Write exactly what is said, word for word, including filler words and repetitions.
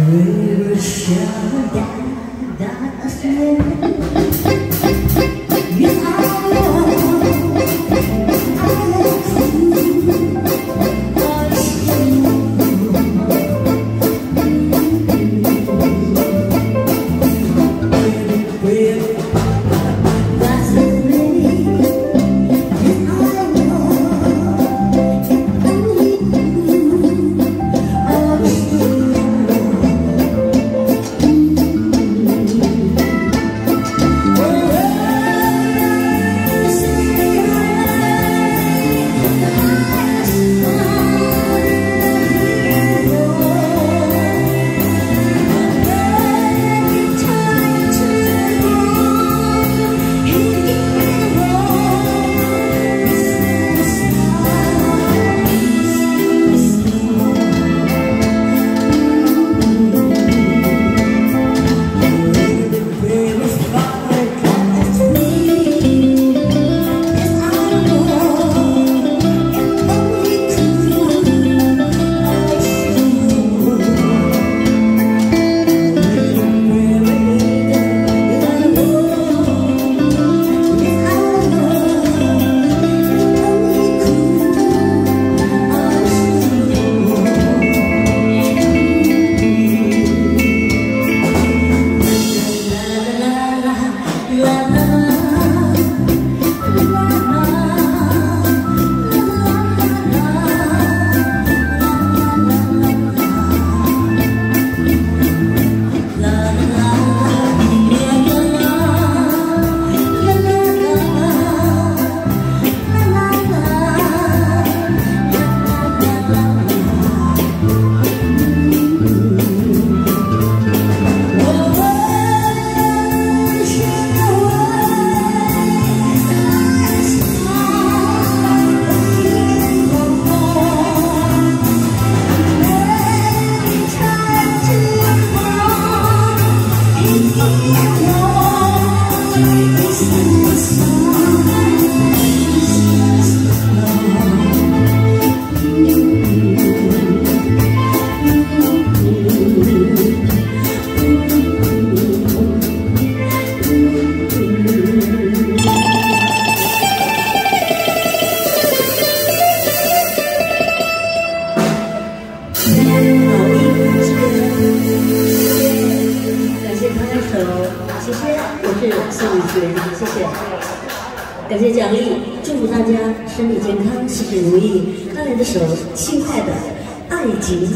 谢谢，我是宋雨璇，谢谢，感谢奖励，祝福大家身体健康，事事如意。刚才的首轻快的《爱情》。